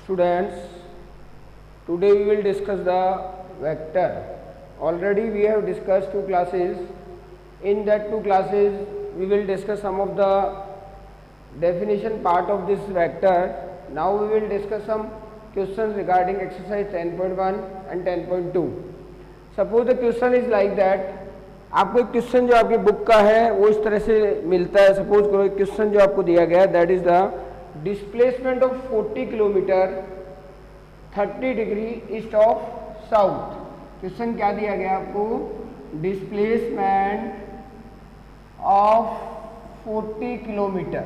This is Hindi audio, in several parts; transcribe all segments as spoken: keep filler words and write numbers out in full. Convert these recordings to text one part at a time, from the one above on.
Students, today we will discuss the vector. Already we have discussed two classes. In that two classes we will discuss some of the definition part of this vector. Now we will discuss some questions regarding exercise ten point one and ten point two. Suppose the question is like that. आपको एक क्वेश्चन जो आपकी बुक का है वो इस तरह से मिलता है. सपोज करो एक क्वेश्चन जो आपको दिया गया है, that is the displacement of forty kilometre thirty degree east of south. Question क्या दिया गया आपको? Displacement of forty kilometre,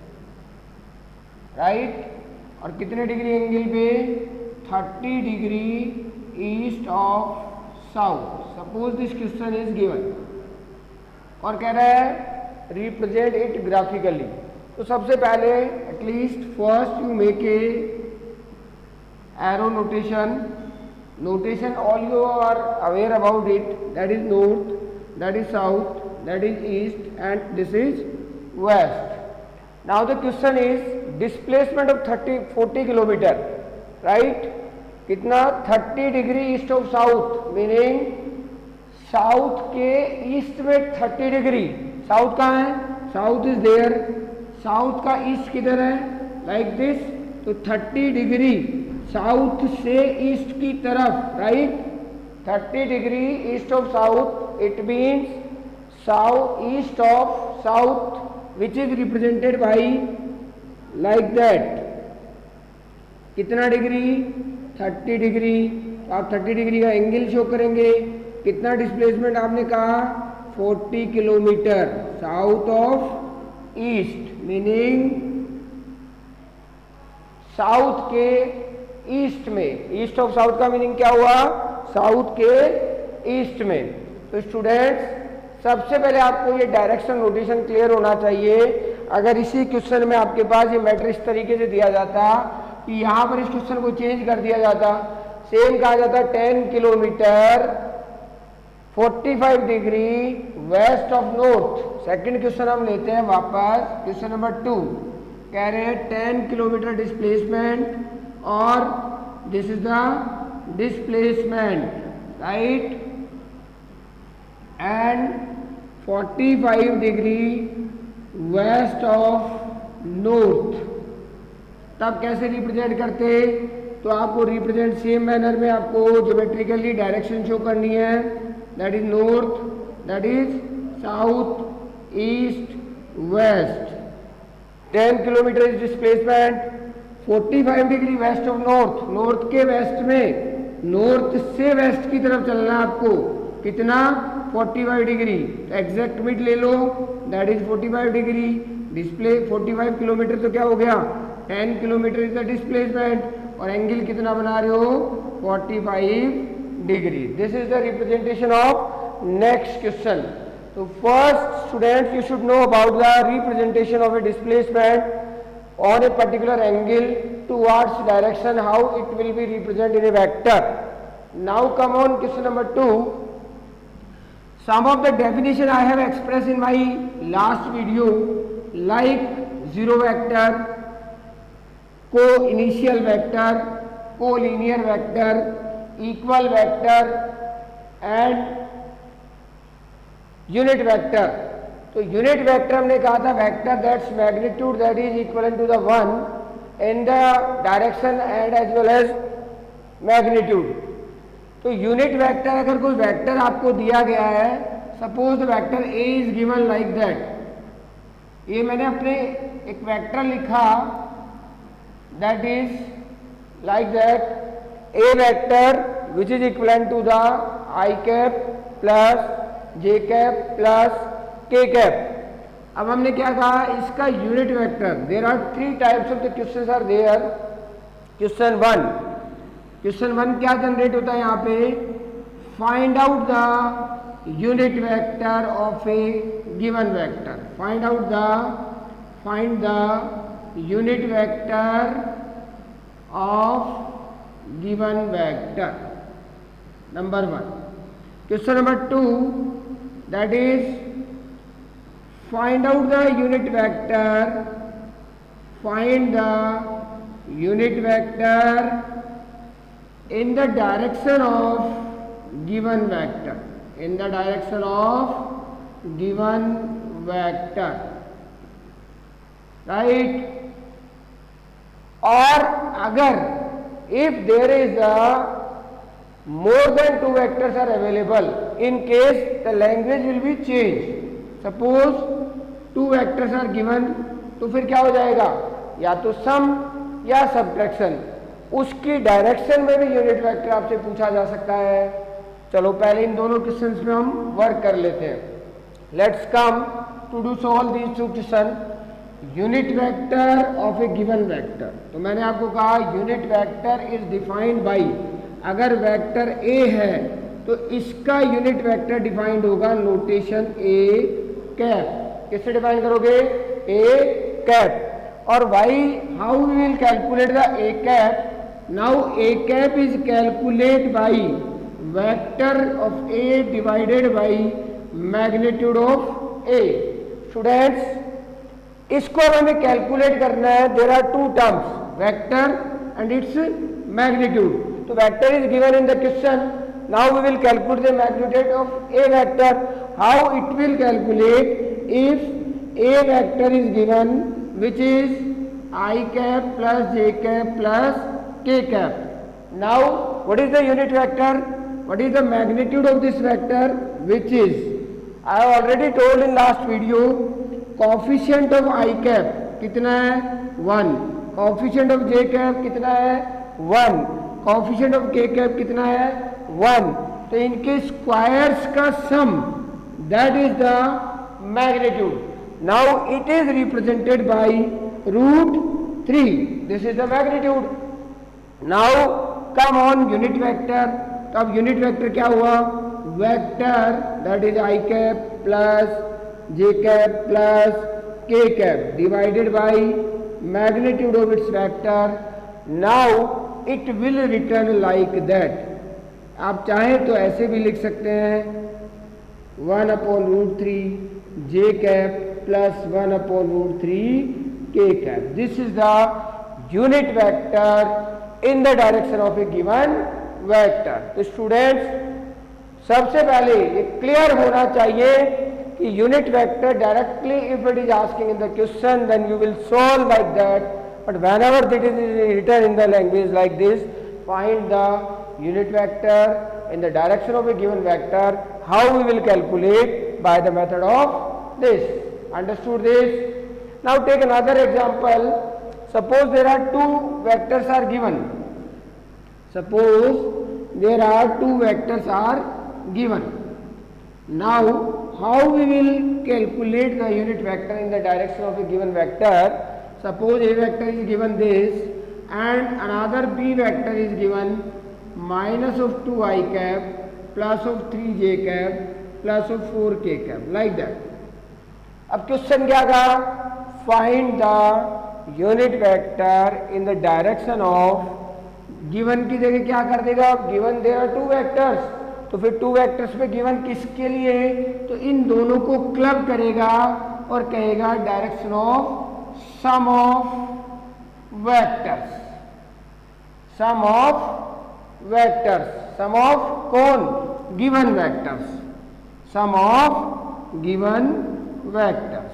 right, और कितने डिग्री एंगल पे? Thirty degree east of south. Suppose this question is given और कह रहा है रिप्रेजेंट इट ग्राफिकली. तो सबसे पहले at least first you make a arrow notation. Notation all you are aware about it. That is north, that is south, that is east and this is west. Now the question is displacement of thirty forty kilometre, right. कितना? Thirty degree east of south, meaning south के ईस्ट में थर्टी डिग्री. साउथ कहाँ है? South is there. साउथ का ईस्ट किधर है? Like this. तो थर्टी डिग्री साउथ से ईस्ट की तरफ, right. Thirty degree east of south, it means south east of south which is represented by like that. कितना डिग्री? Thirty degree. तो आप थर्टी डिग्री का एंगल शो करेंगे. कितना डिस्प्लेसमेंट आपने कहा? Forty kilometre south of east, meaning south के ईस्ट में. ईस्ट ऑफ साउथ का मीनिंग क्या हुआ? साउथ के ईस्ट में. तो स्टूडेंट्स सबसे पहले आपको ये डायरेक्शन नोटेशन क्लियर होना चाहिए. अगर इसी क्वेश्चन में आपके पास ये मैटर इस तरीके से दिया जाता कि यहाँ पर इस क्वेश्चन को चेंज कर दिया जाता, सेम कहा जाता ten kilometre forty five degree west of north. Second question हम लेते हैं वापस. क्वेश्चन नंबर टू कह रहे हैं टेन किलोमीटर डिस्प्लेसमेंट और this is the displacement, right, and forty five degree west of north. तब कैसे रिप्रेजेंट करते? तो आपको रिप्रेजेंट सेम मैनर में आपको ज्योमेट्रिकली डायरेक्शन शो करनी है. That is north, that is south, east, west. Ten kilometre is displacement. Forty five degree west of north, north के वेस्ट में, नॉर्थ से वेस्ट की तरफ चलना आपको. कितना? Forty five degree. Exact mid ले लो, that is forty five degree. Display forty five kilometre तो क्या हो गया? Ten kilometre is the displacement और एंगल कितना बना रहे हो? Forty five degree. This is the representation of next question. तो first student you should know about the representation of a displacement on a particular angle towards direction, how it will be represent in a vector. Now come on question number two. Some of the definition I have expressed in my last video, like zero vector, co-initial vector, co-linear vector, equal vector and unit vector. तो unit vector हमने कहा था vector that's magnitude that is equivalent to the one in the direction and as well as magnitude. तो यूनिट वेक्टर, अगर कोई वेक्टर आपको दिया गया है, suppose vector A is given like that. ये मैंने अपने एक वेक्टर लिखा, that is like that A vector which is equivalent to the I cap plus J cap plus K cap. अब हमने क्या कहा? इसका unit vector. There are three types of the questions are there. Question one, question one क्या जनरेट होता है यहाँ पे? Find out the unit vector of a given vector. Find out the find the unit vector of given vector. Number one. Question number two, that is find out the unit vector, find the unit vector in the direction of given vector, in the direction of given vector, right? और अगर if there is a more than two vectors are available, in case the language will be changed. Suppose two vectors are given, तो फिर क्या हो जाएगा, या तो सम या सब्ट्रैक्शन, उसकी डायरेक्शन में भी यूनिट वेक्टर आपसे पूछा जा सकता है। चलो पहले इन दोनों क्वेश्चंस में हम वर्क कर लेते हैं। Let's come to do solve these two question. Unit vector of a given vector, तो मैंने आपको कहा unit vector is defined by, अगर वेक्टर ए है तो इसका यूनिट वेक्टर डिफाइंड होगा नोटेशन ए कैप। किससे डिफाइन करोगे, ए कैप। और why how we will calculate the A cap, now A cap is calculate by vector of A divided by magnitude of A. Students इसको हमें कैलकुलेट करना है। There are two terms, vector and its magnitude. तो vector is given in the question, now we will calculate the magnitude of A vector. How it will calculate, if a vector is given which is I cap plus j cap plus k cap. Now what is the unit vector, what is the magnitude of this vector, which is, I have already told in last video, coefficient of I cap कितना है, one, coefficient of j cap कितना है, one, coefficient of k cap कितना है, वन। तो इनके स्क्वायर्स का सम, that is the magnitude. Now it is represented by root three. This is the magnitude. Now come on unit vector. तो अब unit vector क्या हुआ, vector that is I cap plus j cap plus k cap divided by magnitude of its vector. Now it will return like that. आप चाहे तो ऐसे भी लिख सकते हैं, one upon root three j cap plus one upon root three k cap. This is the unit vector in the direction of a given vector. तो स्टूडेंट्स सबसे पहले ये क्लियर होना चाहिए कि unit vector directly if it is asking in the question then you will solve like that, but whenever it is written in the language like this, find the unit vector in the direction of a given vector, how we will calculate by the method of this. Understood this? Now take another example. Suppose there are two vectors are given. Suppose there are two vectors are given. Now how we will calculate the unit vector in the direction of a given vector? Suppose a vector is given this and another b vector is given minus of two I cap plus of three j cap plus of four k cap, like that. अब क्वेश्चन क्या था, find the unit vector in the direction of, given की जगह क्या कर देगा, given there are two vectors, तो फिर टू वेक्टर्स पे गिवन किसके लिए है, तो इन दोनों को क्लब करेगा और कहेगा direction of sum of vectors, sum of vectors, sum of कौन, given vectors, sum of given vectors.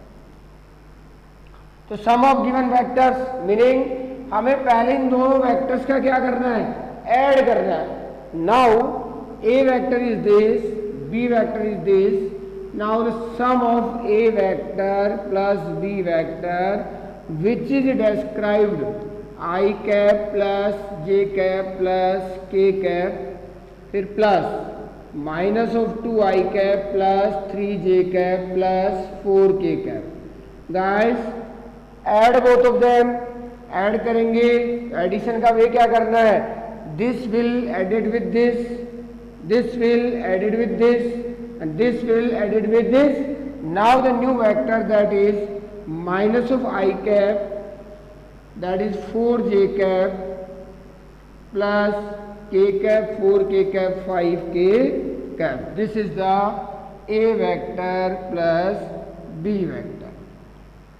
तो sum of given vectors meaning हमें पहले इन दोनों वेक्टर्स का क्या करना है, ऐड करना है। Now A vector is this, B vector is this, now the sum of A vector plus B vector which is described I cap plus J cap plus K cap, फिर plus minus of two I cap plus three J cap plus four K cap. Guys add both of them, add करेंगे, एडिशन का वे क्या करना है, this will added with this, this will added with this and this will added with this. Now the new vector that is minus of I cap that is four J cap plus k cap, four k cap, five k cap. This is the A vector plus B vector.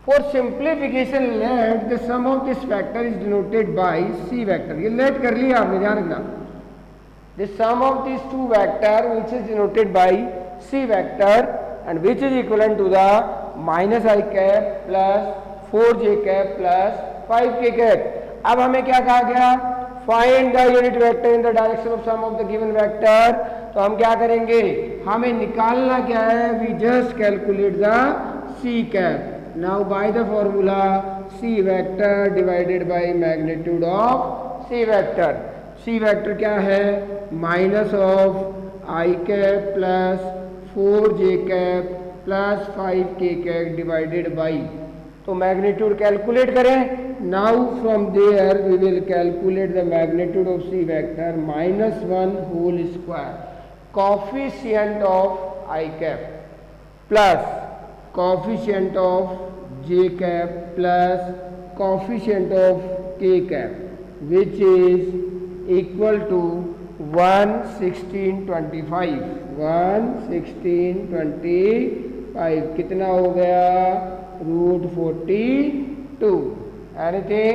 For simplification, let the sum of this vector is denoted by C vector. ये let कर लिया आपने, ध्यान रखना. The sum of these two vector which is denoted by C vector and which is equivalent to the minus I cap plus four j cap plus five k cap. अब हमें क्या कहा गया? Find the unit vector in the direction of sum of the given vector. तो हम क्या करेंगे? हमें निकालना क्या है? We just calculate the C cap. Now by the formula C vector divided by magnitude of C vector. C vector क्या है? Minus of I cap plus four j cap plus five k cap divided by. तो मैग्नीट्यूड कैलकुलेट करें. Now from there we will calculate the magnitude of C vector minus one whole square coefficient of I cap plus coefficient of J cap plus coefficient of K cap which is equal to one sixteen twenty five. One sixteen twenty five कितना हो गया? root forty-two. Anything?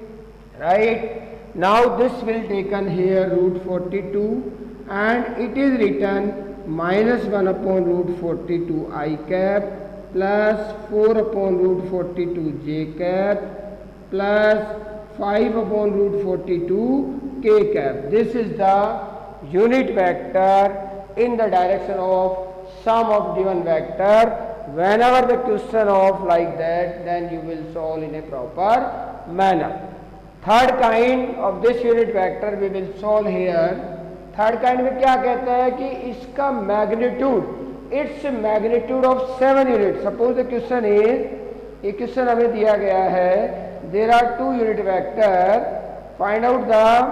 Right? Now this will taken here root forty-two and it is written minus one upon root forty-two I cap plus four upon root forty-two j cap plus five upon root forty-two k cap. This is the unit vector in the direction of sum of given vector. Whenever the question of like that, then you will solve in a proper manner. Third kind of this unit vector we will solve here. Third kind में क्या कहता है कि इसका magnitude, its magnitude of seven units. Suppose the question is, ये question हमें दिया गया है, there are two unit vector. Find out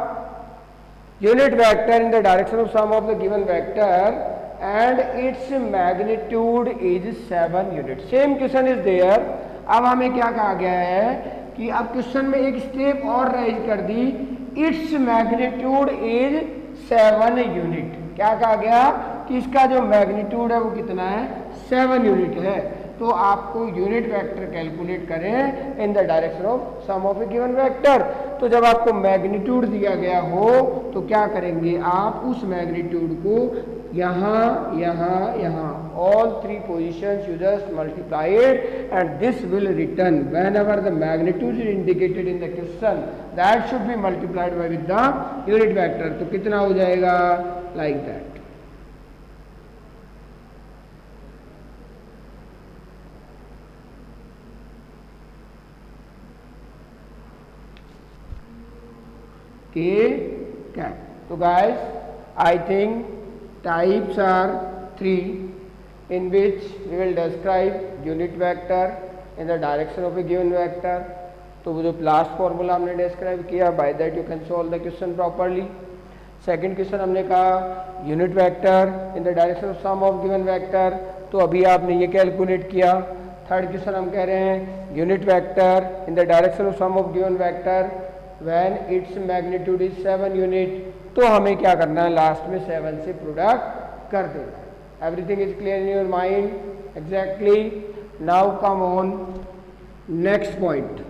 the unit vector in the direction of sum of the given vector. And its magnitude is seven units. Same question is there. अब हमें क्या कहा गया है कि अब क्वेश्चन में एक स्टेप और राइज कर दी. Its magnitude is seven unit. क्या कहा गया कि इसका जो मैग्नीट्यूड है वो कितना है? सेवन यूनिट है. तो आपको यूनिट वेक्टर कैलकुलेट करें in the direction of sum of a given vector. तो जब आपको मैग्नीट्यूड दिया गया हो तो क्या करेंगे आप? उस मैग्नीट्यूड को यहाँ यहाँ यहाँ all three positions you just multiply it and this will return whenever the magnitude is indicated in the question that should be multiplied by with the unit vector. तो कितना हो जाएगा? like that. K cap. So guys, I think types are three in which we will describe unit vector in the direction of a given vector. तो वो जो लास्ट फॉर्मूला हमने डिस्क्राइब किया, by that you can solve the question properly. Second question हमने कहा unit vector in the direction of sum of given vector, तो अभी आपने ये कैलकुलेट किया. थर्ड क्वेश्चन हम कह रहे हैं unit vector in the direction of sum of given vector when its magnitude is seven unit. तो हमें क्या करना है? लास्ट में सेवन से प्रोडक्ट कर देना. Everything is clear in your mind? Exactly. Now come on next point.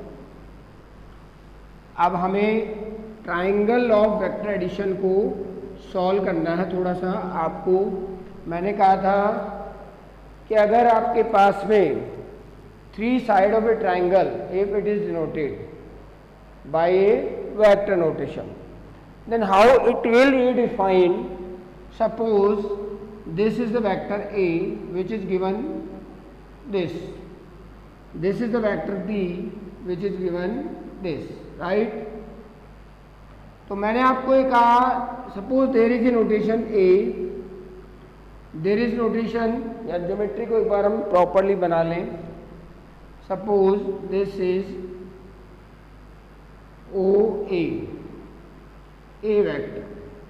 अब हमें ट्राइंगल ऑफ वेक्टर एडिशन को सॉल्व करना है. थोड़ा सा आपको मैंने कहा था कि अगर आपके पास में three side of a triangle if it is denoted by a vector notation, then how it will be defined? Suppose this is the vector A which is given this, this is the vector B which is given this, right? तो मैंने आपको ये कहा suppose there is a notation A, there is notation या ज्योमेट्री को एक बार हम प्रॉपरली बना लें. Suppose this is O A, A vector.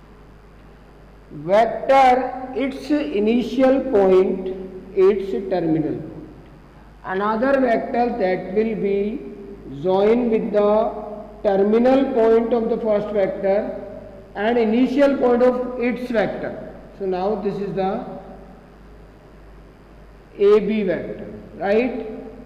Vector its initial point, its terminal point. Another vector that will be joined with the terminal point of the first vector and initial point of its vector. So now this is the A B vector, right?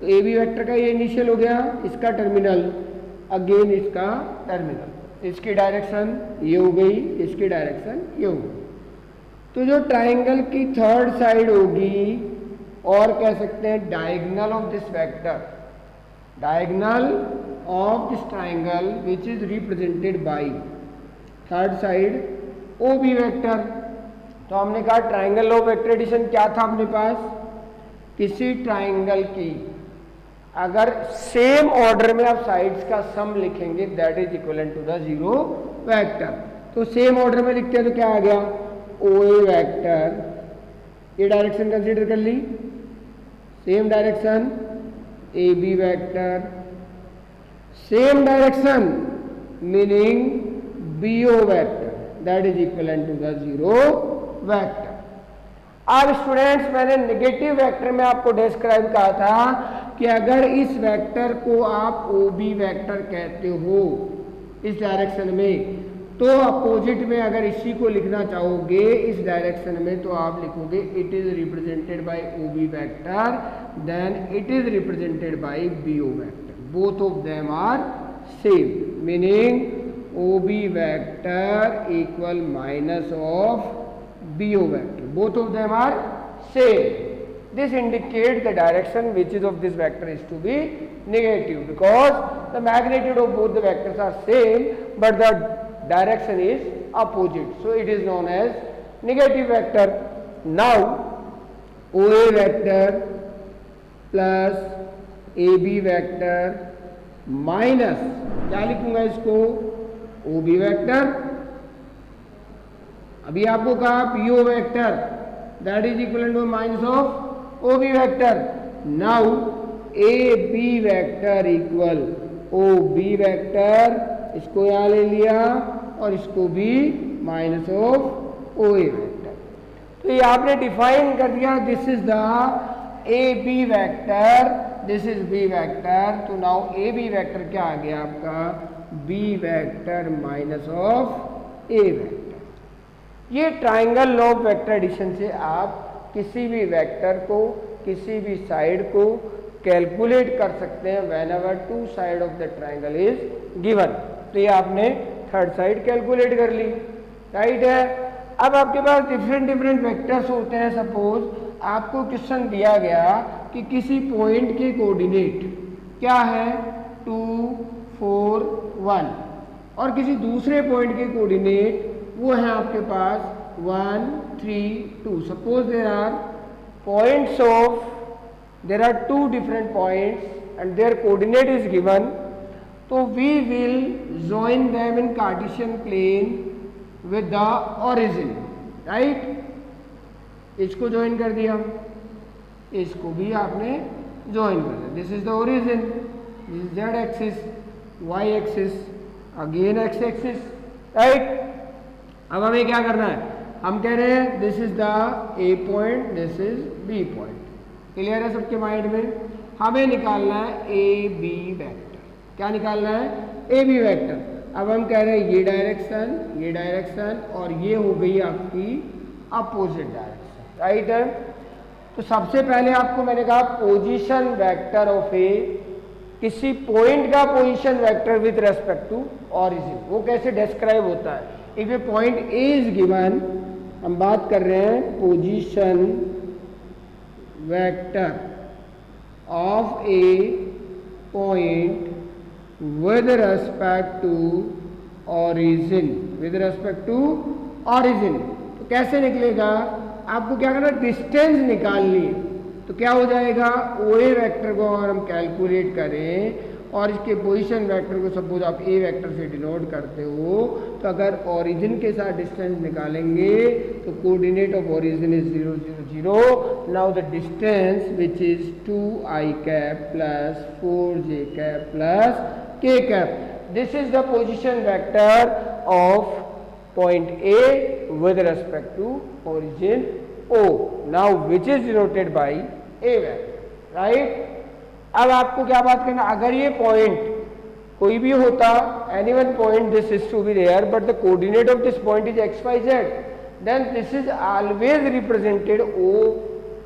तो ए बी वेक्टर का ये इनिशियल हो गया, इसका टर्मिनल, अगेन इसका टर्मिनल, इसकी डायरेक्शन ये हो गई, इसकी डायरेक्शन ये हो गई। तो जो ट्राइंगल की थर्ड साइड होगी, और कह सकते हैं diagonal of this vector, diagonal of this triangle which is represented by third side O B vector. तो हमने कहा ट्राइंगल ऑफ वेक्टर एडिशन क्या था अपने पास, किसी ट्राइंगल की अगर सेम ऑर्डर में आप साइड्स का सम लिखेंगे that is equivalent to the zero vector. तो सेम ऑर्डर में लिखते हैं तो क्या आ गया, ओ ए वेक्टर, ये डायरेक्शन कंसीडर कर ली, same direction A B vector, same direction meaning B O vector that is equivalent to the zero vector. अब स्टूडेंट्स मैंने नेगेटिव वेक्टर में आपको डिस्क्राइब कहा था कि अगर इस वेक्टर को आप ओ बी वेक्टर कहते हो इस डायरेक्शन में, तो अपोजिट में अगर इसी को लिखना चाहोगे इस डायरेक्शन में तो आप लिखोगे it is represented by O B vector, then it is represented by B O vector, both of them are same, meaning O B vector equal minus of B O vector, both of them are same. This indicates the direction which is of this vector is to be negative, because the magnitude of both the vectors are same but the direction is opposite, so it is known as negative vector. Now O A vector plus A B vector minus क्या लिखूंगा इसको, O B vector, अभी आपको कहा P O vector that is equal to minus of O B vector. Now A B vector equal O B vector, इसको यहां ले लिया और इसको भी minus of O A vector. तो ये आपने डिफाइन कर दिया, this is the A B vector, this is B vector. तो नाउ ए बी वेक्टर क्या आ गया आपका, B vector minus of A vector. ये triangle law of vector addition से आप किसी भी वेक्टर को, किसी भी साइड को कैलकुलेट कर सकते हैं whenever two side of the triangle is given. तो ये आपने थर्ड साइड कैलकुलेट कर ली, राइट है। अब आपके पास डिफरेंट डिफरेंट वेक्टर्स होते हैं। सपोज आपको क्वेश्चन दिया गया कि किसी पॉइंट के कोऑर्डिनेट क्या है टू फोर वन, और किसी दूसरे पॉइंट के कोऑर्डिनेट वो है आपके पास one three two. Suppose there are points of, there are two different points and their coordinate is given, तो we will join them in Cartesian plane with the origin, right. इसको ज्वाइन कर दिया, इसको भी आपने ज्वाइन कर दिया। This is the origin, this is Z axis, Y axis, again X axis, right. अब हमें क्या करना है, हम कह रहे हैं this is the A point, this is B point. Clear है सबके माइंड में। हमें निकालना है ए बी वेक्टर। क्या निकालना है, ए बी वेक्टर। अब हम कह रहे हैं ये डायरेक्शन, ये डायरेक्शन, और ये हो गई आपकी अपोजिट डायरेक्शन, राइट है। तो सबसे पहले आपको मैंने कहा पोजीशन वेक्टर ऑफ ए, किसी पॉइंट का position vector with respect to origin, वो कैसे डिस्क्राइब होता है। If a point A is given, हम बात कर रहे हैं position vector of a point with respect to origin, with respect to origin. तो कैसे निकलेगा, आपको क्या करना, डिस्टेंस निकालनी है। तो क्या हो जाएगा, ओ ए वेक्टर को अगर हम कैलकुलेट करें और इसके पोजीशन वेक्टर को सपोज आप ए वेक्टर से डिनोट करते हो, तो अगर ओरिजिन के साथ डिस्टेंस निकालेंगे तो coordinate of origin is zero zero zero. Now the distance which is two I cap plus four J cap plus K cap, this is the position vector of point A with respect to origin O, now which is denoted by A vector, right? अब आपको क्या बात करना, अगर ये पॉइंट कोई भी होता, any one point this is to be there but the coordinate of this point is X Y Z, then this is always represented O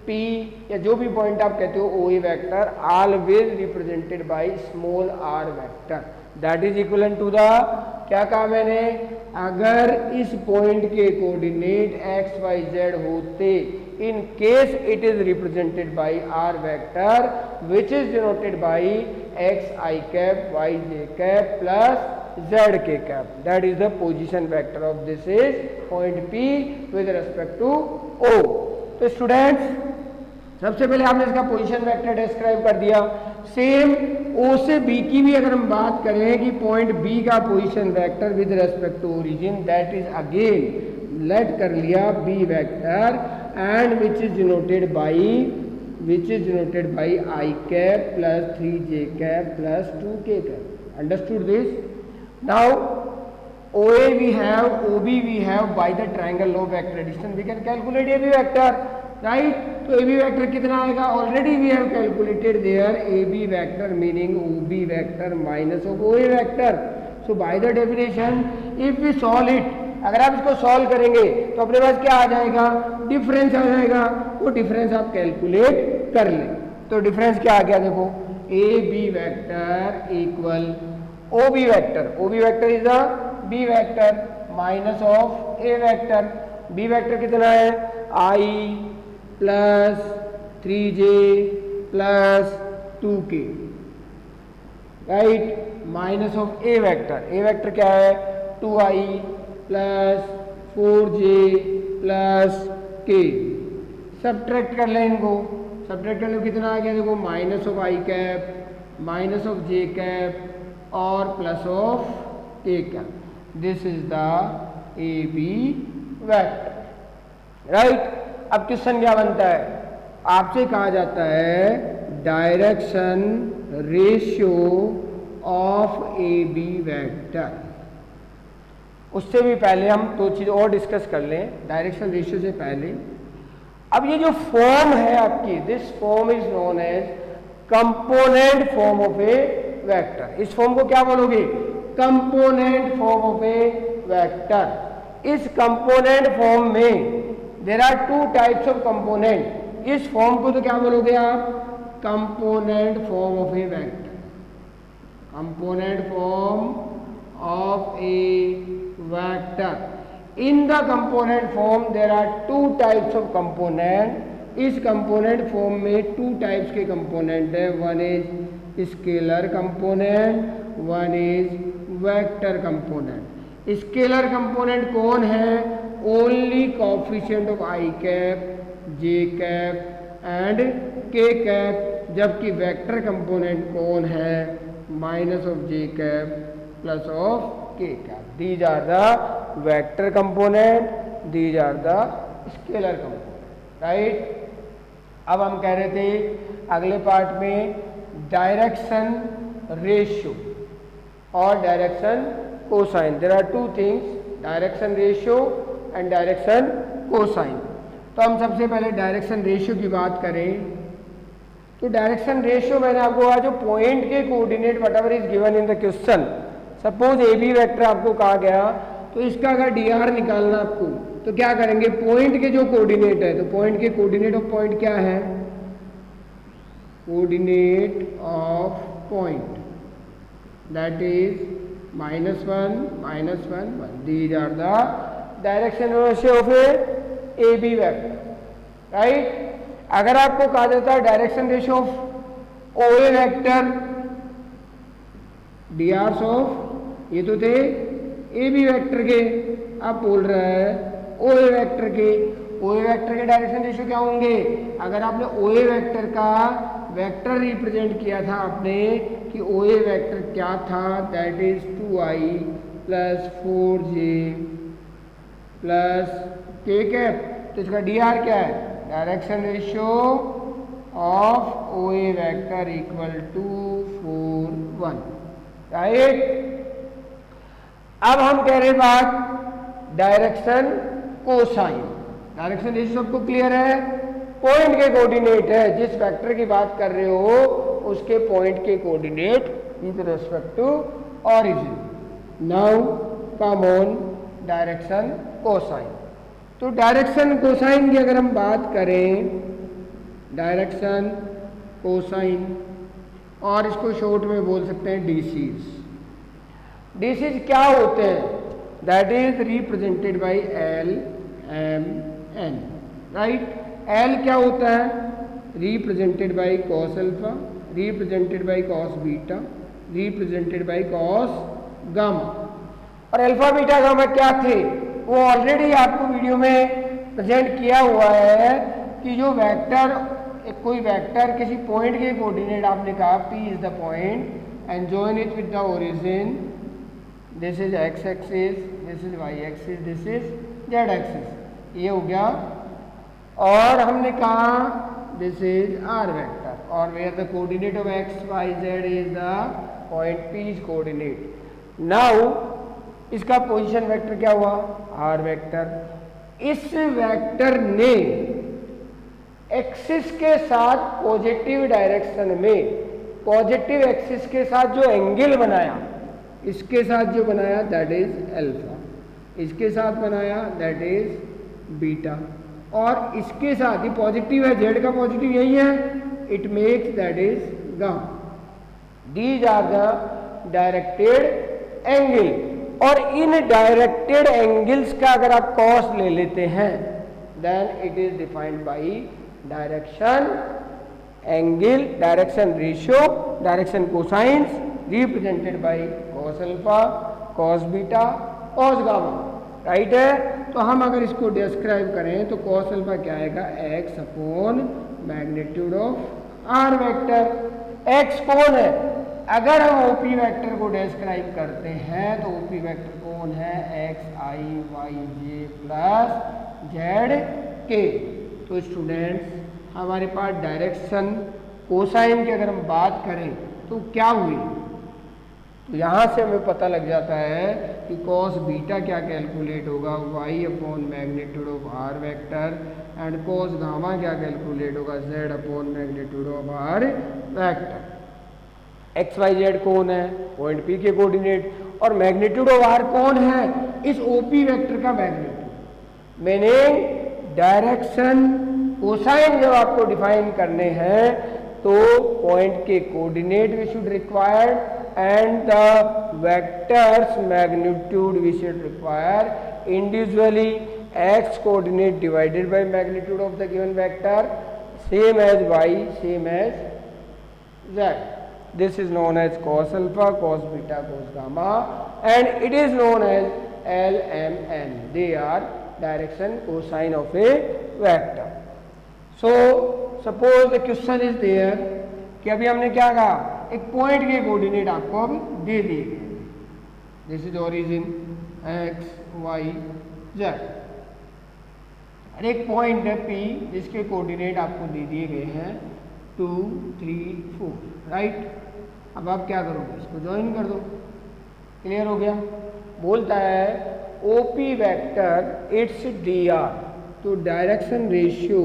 P या जो भी पॉइंट आप कहते हो O A vector always represented by small r vector that is equivalent to the, क्या कहा मैंने, अगर इस पॉइंट के कोऑर्डिनेट x y z होते, in case it is represented by r vector which is denoted by x I cap y j cap plus z k cap, that is the position vector of this is point P with respect to O। तो स्टूडेंट्स सबसे पहले आपने इसका पोजीशन वेक्टर डिस्क्राइब कर दिया। सेम O से B की भी अगर हम बात करें कि पॉइंट B का position vector with respect to origin, that is again let कर लिया B vector and which is denoted by which is denoted by I cap plus three j cap plus two k cap. Understood this? Now O A we have, O B we have, by the triangle law of vector addition we can calculate A B vector, right? तो A B vector कितना आएगा? Already we have calculated there A B vector meaning O B vector minus of O A vector. So by the definition, if we solve it, अगर आप इसको सॉल्व करेंगे तो अपने पास क्या आ जाएगा? डिफरेंस आ जाएगा। वो डिफरेंस आप कैलकुलेट कर लें। तो डिफरेंस क्या आ गया? देखो A B vector equal O B vector, O B vector is the B vector minus of A vector. B vector कितना है? I plus three J plus two K, right, minus of A vector. A vector क्या है? Two I plus four J plus K. Subtract कर लें इनको, सब्ट्रैक्ट कर लो कितना आ गया? देखो minus of I cap minus of J cap और plus of A cap. This is the A B vector, right. अब क्वेश्चन क्या बनता है? आपसे कहा जाता है direction ratio of A B vector. उससे भी पहले हम दो चीज और डिस्कस कर लें डायरेक्शन रेशियो से पहले। अब ये जो फॉर्म है आपकी, this form is known as component form of A vector. इस फॉर्म को क्या बोलोगे? Component form of A vector. इस कंपोनेंट फॉर्म में there are two types of component. इस फॉर्म को तो क्या बोलोगे आप? Component form of A vector. Component form of A vector. In the component form there are two types of component. इस कंपोनेंट फॉर्म में टू टाइप्स के कंपोनेंट है। One is scalar component, one is vector component. Scalar component कौन है? Only coefficient of I cap, J cap and K cap. जबकि वेक्टर कंपोनेंट कौन है? Minus of J cap plus of K cap. These are the vector component, these are the scalar component, right. अब हम कह रहे थे अगले पार्ट में डायरेक्शन रेशियो और direction cosine. There are two things, direction ratio and direction cosine. तो हम सबसे पहले डायरेक्शन रेशियो की बात करें तो डायरेक्शन रेशियो मैंने आपको कहा जो पॉइंट के coordinate whatever is given in the question, suppose A B vector आपको कहा गया तो इसका अगर डी आर निकालना आपको तो क्या करेंगे? पॉइंट के जो कोऑर्डिनेट है, तो पॉइंट के कोऑर्डिनेट ऑफ पॉइंट क्या है? Coordinate of point that is minus one, minus one, one. These are the direction ratio of a A B vector, right? अगर आपको कहा जाता है direction ratio of O A vector, D Rs of, ये तो थे A B वेक्टर के, आप बोल रहे हैं O A वेक्टर के। O A वेक्टर के डायरेक्शन रेशियो क्या होंगे? अगर आपने O A वेक्टर का वेक्टर रिप्रेजेंट किया था आपने कि O A वेक्टर क्या था? That is two I plus four J plus K cap. तो इसका डी आर क्या है? Direction ratio of O A vector equal to four one, right. अब हम कह रहे बात डायरेक्शन कोसाइन। डायरेक्शन रेशियो सबको क्लियर है? पॉइंट के कोऑर्डिनेट है, जिस वेक्टर की बात कर रहे हो उसके पॉइंट के coordinate with respect to origin. Now come on direction cosine. तो डायरेक्शन कोसाइन की अगर हम बात करें डायरेक्शन, कोसाइन, और इसको शॉर्ट में बोल सकते हैं डीसीज। डीसीज क्या होते हैं? That is represented by L M N, right. L क्या होता है? Represented by cos alpha, represented by cos beta, represented by cos gamma. और अल्फा बीटा गामा क्या थे? वो ऑलरेडी आपको वीडियो में प्रेजेंट किया हुआ है कि जो वेक्टर, कोई वेक्टर किसी पॉइंट के कोऑर्डिनेट आपने कहा P is the point and join it with the origin, this is X axis, this is Y axis, this is Z axis, ये हो गया। और हमने कहा दिस इज आर वेक्टर और where the coordinate of X Y Z is the point P is coordinate. Now इसका पोजीशन वेक्टर क्या हुआ? R vector. इस वेक्टर ने एक्सिस के साथ पॉजिटिव डायरेक्शन में, पॉजिटिव एक्सिस के साथ जो एंगल बनाया, इसके साथ जो बनाया दैट इज अल्फा, इसके साथ बनाया दैट इज बीटा, और इसके साथ ही पॉजिटिव है, जेड का पॉजिटिव यही है, it makes that is gamma. These are the directed angle. और इन डायरेक्टेड एंगल्स का अगर आप कॉस ले लेते हैं then it is defined by direction angle, direction ratio, direction cosines represented by cos alpha, cos beta, cos gamma, right है। तो हम अगर इसको डिस्क्राइब करें तो कॉस अल्फा क्या आएगा? X upon magnitude of R vector. X कौन है? अगर हम ओपी वेक्टर को डिस्क्राइब करते हैं तो ओपी वेक्टर कौन है? X I Y J plus Z K. तो स्टूडेंट्स हमारे पास डायरेक्शन कोसाइन की अगर हम बात करें तो क्या हुई? तो यहाँ से हमें पता लग जाता है कि कॉस बीटा क्या कैलकुलेट होगा? Y upon magnitude of R vector, and cos gamma क्या कैलकुलेट होगा? Z upon magnitude of R vector. X Y Z कौन है? पॉइंट पी के कोऑर्डिनेट, और मैग्नीट्यूड ऑफ आर कौन है? इस ओपी वेक्टर का मैग्नीट्यूड। मीनिंग डायरेक्शन कोसाइन जब आपको डिफाइन करने हैं तो पॉइंट के coordinate we should require and the vectors magnitude we should require individually x coordinate divided by magnitude of the given vector same as y same as z. This is known as cos alpha, cos beta, cos gamma, and it is known as L M N. They are direction cosine of a vector. So suppose the question is there कि अभी हमने क्या कहा? एक पॉइंट के कोऑर्डिनेट आपको अब दे दिए गए, this is origin X Y Z, और एक पॉइंट है पी जिसके कोऑर्डिनेट आपको दे दिए गए हैं टू थ्री फोर, राइट। अब आप क्या करोगे? इसको ज्वाइन कर दो। क्लियर हो गया? बोलता है OP vector it's D R, तो direction ratio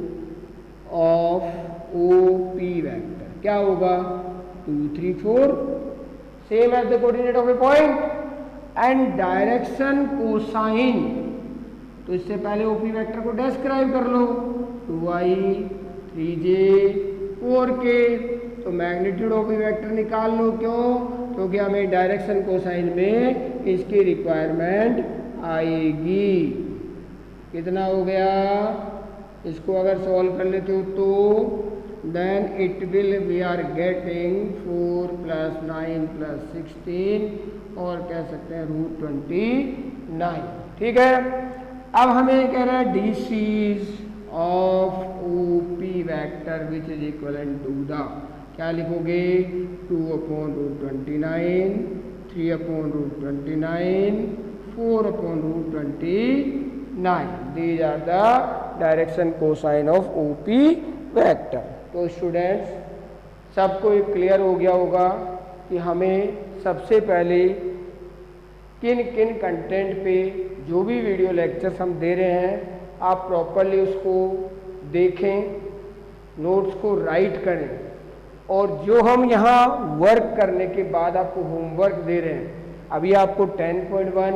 of OP vector क्या होगा? Two three four, same as the coordinate of a point, and direction cosine, तो इससे पहले ओपी वेक्टर को डिस्क्राइब कर लो, two I three J four K, तो मैग्नीट्यूड ऑफ ए वेक्टर निकाल लो। क्यों? क्योंकि हमें डायरेक्शन कोसाइन में इसकी रिक्वायरमेंट आएगी। कितना हो गया? इसको अगर सॉल्व कर लेते हो तो then it will we are getting four plus nine plus sixteen और कह सकते हैं रूट ट्वेंटी नाइन। ठीक है, अब हमें कह रहा है D Cs of O P vector which is equivalent to the, क्या लिखोगे? Two upon root twenty nine, three upon root twenty nine, four upon root twenty nine. These are the direction cosine of O P vector. तो स्टूडेंट्स सबको ये क्लियर हो गया होगा कि हमें सबसे पहले किन किन कंटेंट पे जो भी वीडियो लेक्चर्स हम दे रहे हैं आप प्रॉपरली उसको देखें, नोट्स को राइट करें, और जो हम यहाँ वर्क करने के बाद आपको होमवर्क दे रहे हैं, अभी आपको ten point one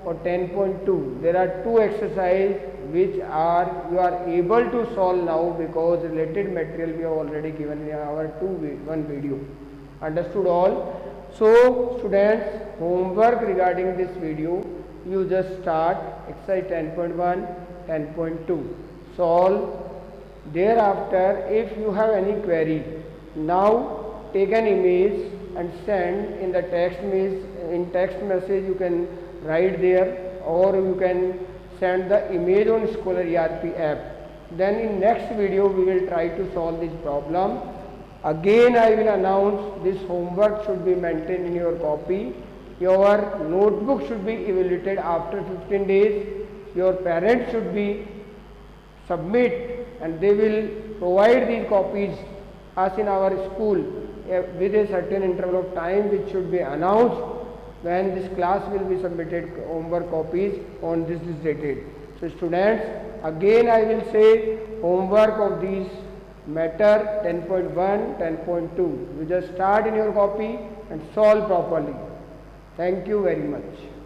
or ten point two. There are two exercises which are you are able to solve now because related material we have already given in our two one video. Understood all? So students, homework regarding this video, you just start exercise ten point one, ten point two. Solve. Thereafter, if you have any query, now take an image and send in the text message. In text message you can write there, or you can send the image on Scholar E R P app. Then in next video we will try to solve this problem. Again I will announce this homework should be maintained in your copy. Your notebook should be evaluated after fifteen days. Your parents should be submit, and they will provide these copies as in our school with a certain interval of time which should be announced when this class will be submitted homework copies on this is dated. So students, again I will say homework of these matter ten point one, ten point two. You just start in your copy and solve properly. Thank you very much.